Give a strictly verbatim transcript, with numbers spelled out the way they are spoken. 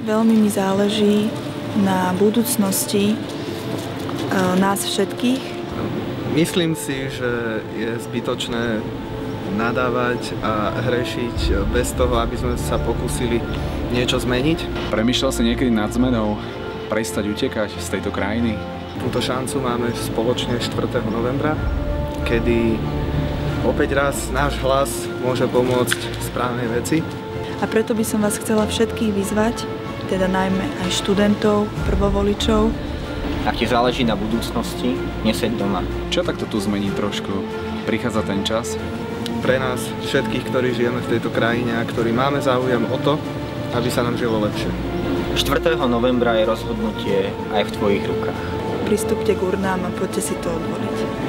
Veľmi mi záleží na budúcnosti nás všetkých. Myslím si, že je zbytočné nadávať a hrešiť bez toho, aby sme sa pokúsili niečo zmeniť. Premýšľal si niekedy nad zmenou prestať utekať z tejto krajiny? Túto šancu máme spoločne štvrtého novembra, kedy opäť raz náš hlas môže pomôcť správnej veci. A preto by som vás chcela všetkých vyzvať, teda najmä aj študentov, prvovoličov. Ak ti záleží na budúcnosti, neseď doma. Čo takto tu zmení trošku? Prichádza ten čas? Pre nás všetkých, ktorí žijeme v tejto krajine a ktorí máme záujem o to, aby sa nám žilo lepšie. štvrtého novembra je rozhodnutie aj v tvojich rukách. Pristúpte k urnám a poďte si to odvoliť.